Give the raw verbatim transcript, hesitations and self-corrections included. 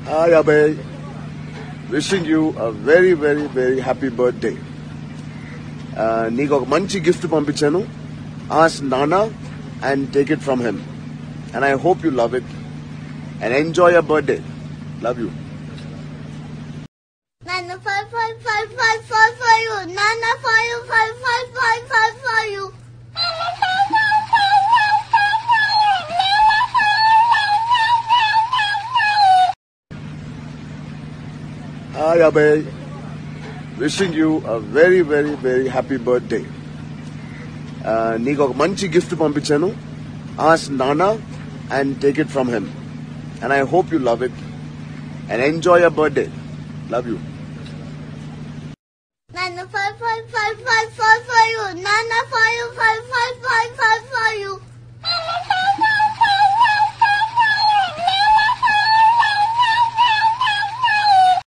Hi Abhay, wishing you a very very very happy birthday. Uh, నీకు ఒక మంచి gift పంపించాను. Ask Nana and take it from him. And I hope you love it and enjoy your birthday. Love you. Nana five five five five five for you. Nana five five five five five for you. Hi Abhay, wishing you a very very very happy birthday. Uh, నీకు ఒక మంచి gift పంపించాను. Ask Nana and take it from him. And I hope you love it and enjoy your birthday. Love you. Nana five five five five five for you. Nana five five five five five for you.